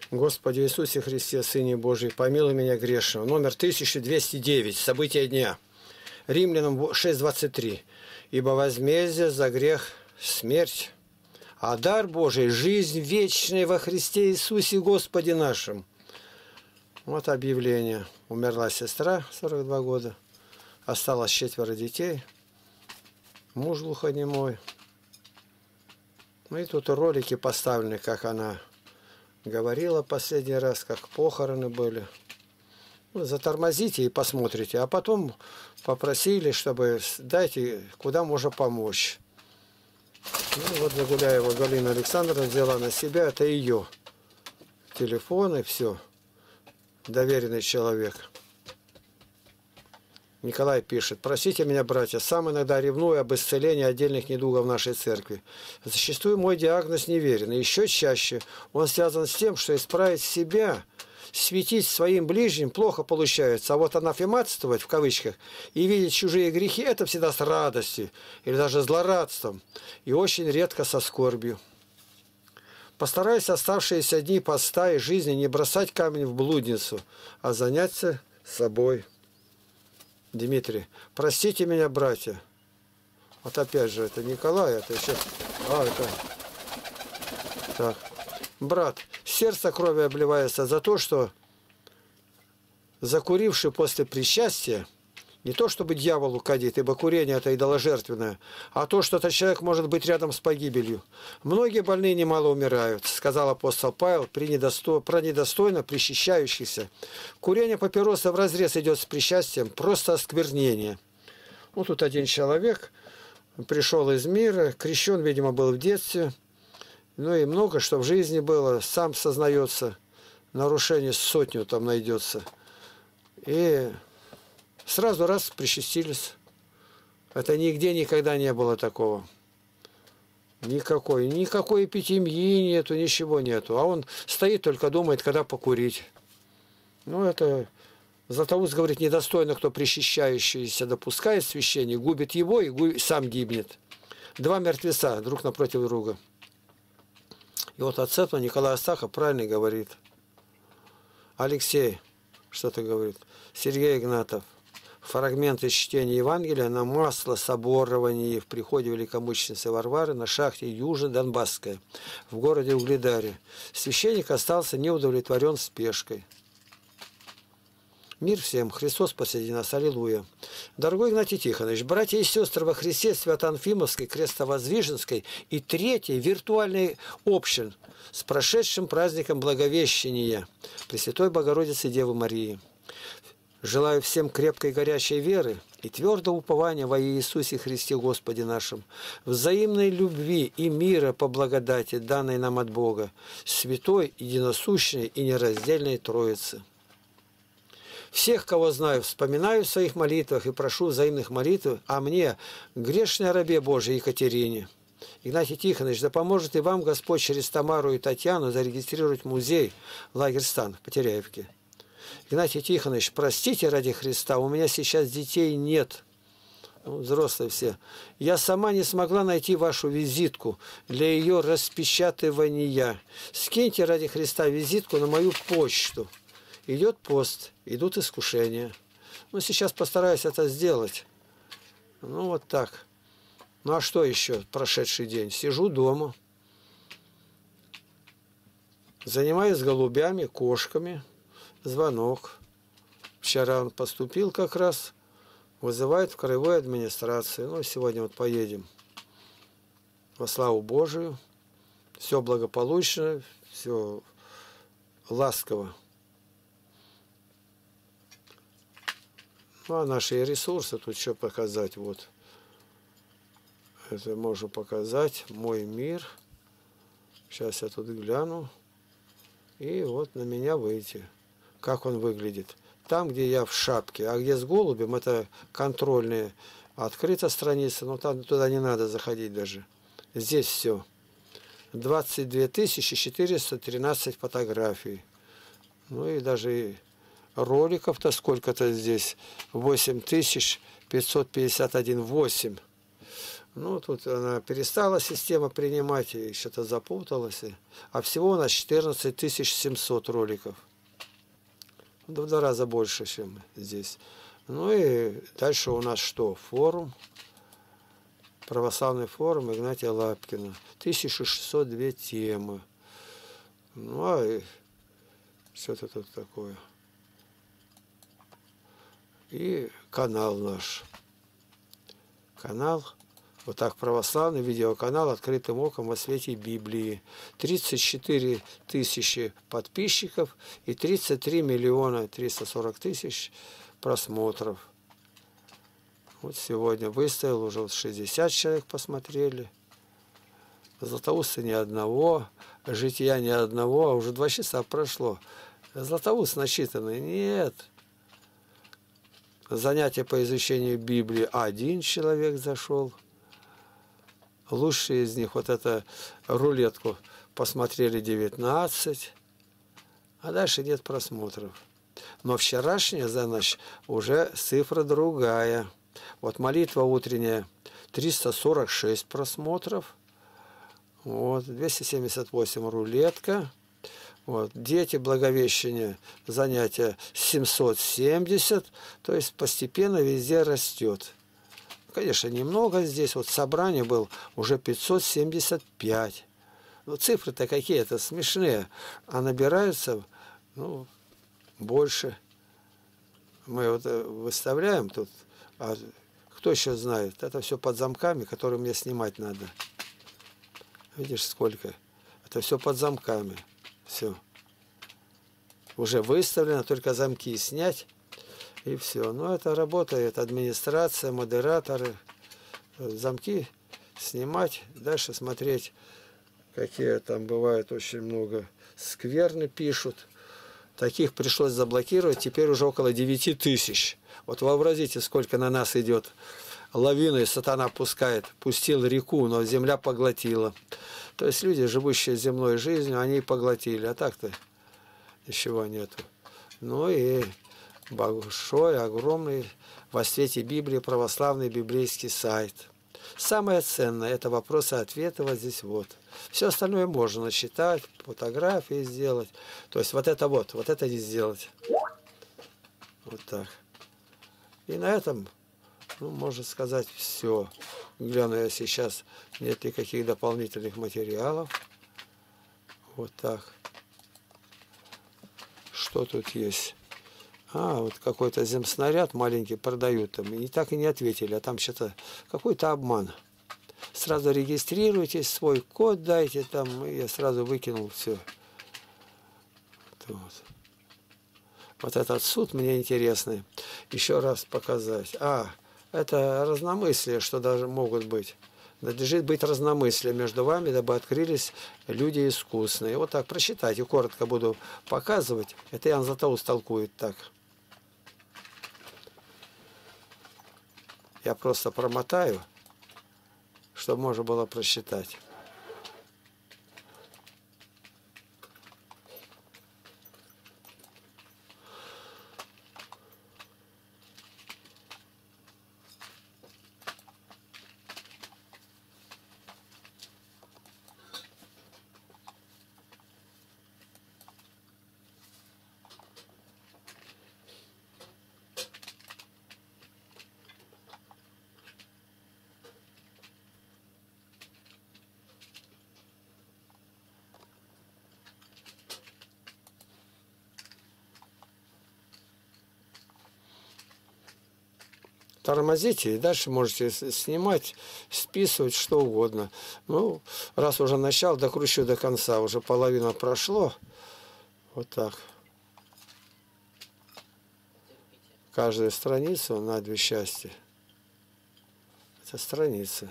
Господи Иисусе Христе, Сыне Божий, помилуй меня грешного. Номер 1209. События дня. Римлянам 6:23. Ибо возмездие за грех – смерть, а дар Божий – жизнь вечная во Христе Иисусе Господе нашим. Вот объявление. Умерла сестра, 42 года. Осталось 4 детей. Муж глухонемой. Ну и тут ролики поставлены, как она говорила последний раз, как похороны были. Ну, затормозите и посмотрите. А потом попросили, чтобы дайте, куда можно помочь. Ну, вот Загуляева Галина Александровна взяла на себя, это ее телефон и все. Доверенный человек. Николай пишет: «Простите меня, братья, сам иногда ревную об исцелении отдельных недугов в нашей церкви. Зачастую мой диагноз неверен, и еще чаще он связан с тем, что исправить себя, светить своим ближним плохо получается, а вот анафематствовать, в кавычках, и видеть чужие грехи – это всегда с радостью или даже злорадством, и очень редко со скорбью. Постараюсь оставшиеся дни поста и жизни не бросать камень в блудницу, а заняться собой». Дмитрий: «Простите меня, братья». Вот опять же, это Николай, это еще... это... Так. «Брат, сердце крови обливается за то, что закуривший после причастия, не то чтобы дьяволу кадит, ибо курение это идоложертвенное, а то, что этот человек может быть рядом с погибелью. Многие больные немало умирают», сказал апостол Павел про недостойно причащающихся. Курение папироса вразрез идет с причастием, просто осквернение. Вот тут один человек пришел из мира, крещен, видимо, был в детстве, ну и много что в жизни было, сам сознается, нарушение 100 там найдется. И сразу раз причастились. Это нигде никогда не было такого. Никакой эпитемии нету, ничего нету. А он стоит, только думает, когда покурить. Ну, это Златоуст говорит: недостойно, кто причащающийся допускает священник, губит его и сам гибнет. 2 мертвеца друг напротив друга. И вот от этого Николай Астахов правильно говорит. Алексей что-то говорит. Сергей Игнатов. Фрагменты чтения Евангелия на масло соборовании в приходе великомученицы Варвары на шахте Южно-Донбасская в городе Угледаре. Священник остался неудовлетворен спешкой. Мир всем! Христос посреди нас! Аллилуйя! Дорогой Игнатий Тихонович, братья и сестры во Христе Свято-Анфимовской, Крестовоздвиженской и третьей виртуальной общин с прошедшим праздником Благовещения Пресвятой Богородицы Девы Марии. Желаю всем крепкой горячей веры и твердого упования во Иисусе Христе Господе нашим, взаимной любви и мира по благодати, данной нам от Бога, святой, единосущной и нераздельной Троицы. Всех, кого знаю, вспоминаю в своих молитвах и прошу взаимных молитв о мне, грешной рабе Божией Екатерине. Игнатий Тихонович, да поможет и вам Господь через Тамару и Татьяну зарегистрировать музей «Лагерстан» в Потеряевке. Игнатий Тихонович, простите ради Христа, у меня сейчас детей нет, взрослые все. Я сама не смогла найти вашу визитку для ее распечатывания. Скиньте ради Христа визитку на мою почту. Идет пост, идут искушения. Ну, сейчас постараюсь это сделать. Ну, вот так. Ну, а что еще прошедший день? Сижу дома. Занимаюсь голубями, кошками. Звонок. Вчера он поступил как раз. Вызывает в краевую администрацию. Ну, сегодня вот поедем. Во славу Божию. Все благополучно, все ласково. Ну, а наши ресурсы тут что показать? Вот. Это можно показать. Мой мир. Сейчас я тут гляну. И вот на меня выйти. Как он выглядит. Там, где я в шапке. А где с голубем, это контрольные. Открыта страница, но там туда не надо заходить даже. Здесь все. 22 413 фотографий. Ну и даже роликов-то сколько-то здесь. 8551. 8. Ну, тут она перестала система принимать, и что-то запуталась. А всего у нас 14 700 роликов. В 2 раза больше, чем здесь. Ну и дальше у нас что? Форум. Православный форум Игнатия Лапкина. 1602 темы. Ну, а что-то тут такое. И канал наш. Канал, вот так, православный видеоканал «Открытым оком во свете Библии». 34 тысячи подписчиков и 33 миллиона 340 тысяч просмотров. Вот сегодня выставил, уже вот 60 человек посмотрели. Златоуста ни одного, жития ни одного, а уже 2 часа прошло. Златоуст насчитанный? Нет. Занятие по изучению Библии 1 человек зашел. Лучшие из них, вот это рулетку, посмотрели 19. А дальше нет просмотров. Но вчерашняя за ночь уже цифра другая. Вот молитва утренняя 346 просмотров. Вот, 278 рулетка. Вот, дети благовещения, занятия 770. То есть постепенно везде растет. Конечно, немного здесь. Вот собрание было уже 575. Ну, цифры-то какие-то смешные. А набираются, ну, больше. Мы вот выставляем тут. А кто еще знает? Это все под замками, которые мне снимать надо. Видишь, сколько? Это все под замками. Все. Уже выставлено, только замки снять. И все. Но это работает администрация, модераторы. Замки снимать. Дальше смотреть, какие там бывают очень много. Скверны пишут. Таких пришлось заблокировать. Теперь уже около 9 тысяч. Вот вообразите, сколько на нас идет. Лавиной сатана пускает. Пустил реку, но земля поглотила. То есть люди, живущие земной жизнью, они поглотили. А так-то ничего нету. Ну и большой, огромный во свете Библии православный библейский сайт. Самое ценное – это вопросы-ответы вот здесь вот. Все остальное можно насчитать, фотографии сделать. То есть вот это не сделать. Вот так. И на этом, ну, можно сказать, все. Гляну я сейчас, нет никаких дополнительных материалов. Вот так. Что тут есть? Вот какой-то земснаряд маленький продают там. И так и не ответили, а там что-то, какой-то обман. Сразу регистрируйтесь, свой код дайте там, и я сразу выкинул все. Вот. Вот этот суд мне интересный. Еще раз показать. Это разномыслие, что даже могут быть. Надлежит быть разномыслие между вами, дабы открылись люди искусные. Вот так прочитайте, коротко буду показывать. Это Иоанн Златоуст толкует так. Я просто промотаю, чтобы можно было прочитать. Тормозите, и дальше можете снимать, списывать, что угодно. Ну, раз уже начал, докручу до конца. Уже половина прошло. Вот так. Каждую страницу на 2 части. Это страница.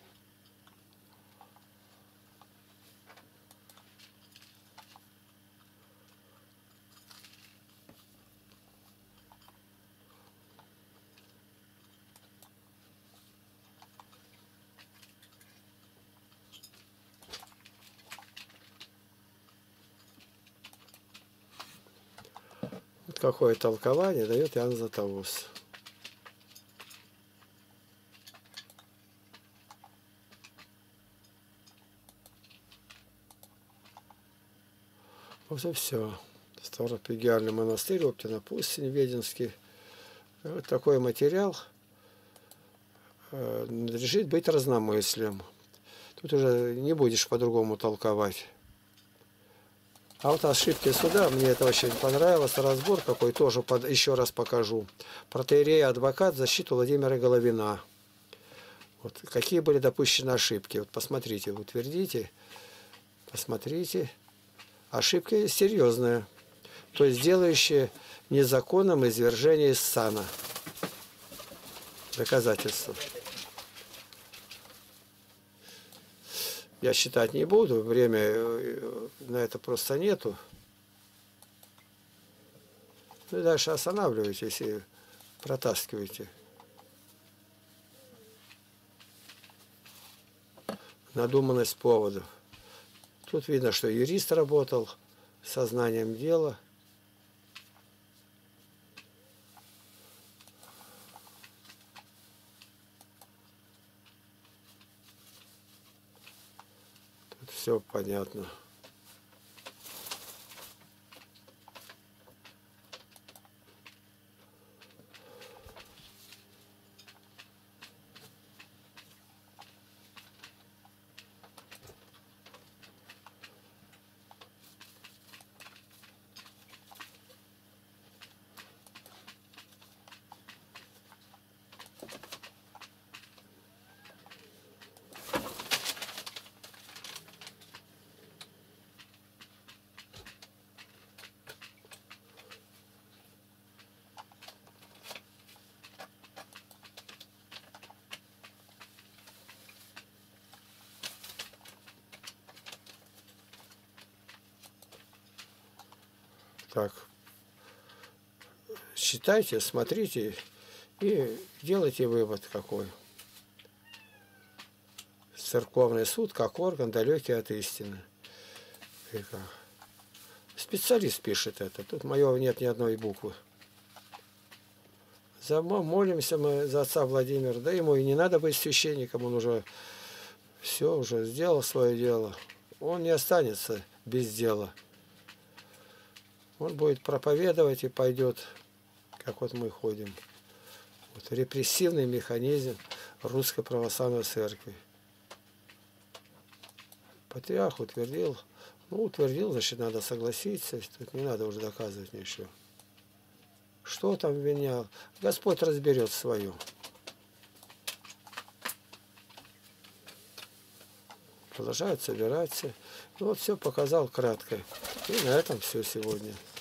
Вот какое толкование дает Иоанн Златоуст. Вот и все. Старопегиальный монастырь, Оптина пустынь, Веденский. Вот такой материал надлежит быть разномыслием. Тут уже не будешь по-другому толковать. А вот ошибки суда, мне это очень понравилось. Разбор какой тоже еще раз покажу. Протоиерей адвокат защиту Владимира Головина. Вот какие были допущены ошибки. Вот посмотрите, утвердите. Посмотрите. Ошибки серьезные. То есть делающие незаконным извержение из сана. Доказательства. Я считать не буду, время на это просто нету. Ну и дальше останавливайтесь и протаскивайте. Надуманность поводов. Тут видно, что юрист работал со знанием дела. Тут все понятно. Так, считайте, смотрите и делайте вывод какой. Церковный суд как орган, далекий от истины. Специалист пишет это. Тут моего нет ни одной буквы. Молимся мы за отца Владимира. Да ему и не надо быть священником. Он уже все уже сделал свое дело. Он не останется без дела. Он будет проповедовать и пойдет, как вот мы ходим. Вот репрессивный механизм Русской Православной Церкви. Патриарх утвердил. Ну, утвердил, значит, надо согласиться. Тут не надо уже доказывать ничего. Что там обвинял? Господь разберет свое. Продолжают собираться. Ну, вот все показал кратко. И на этом все сегодня.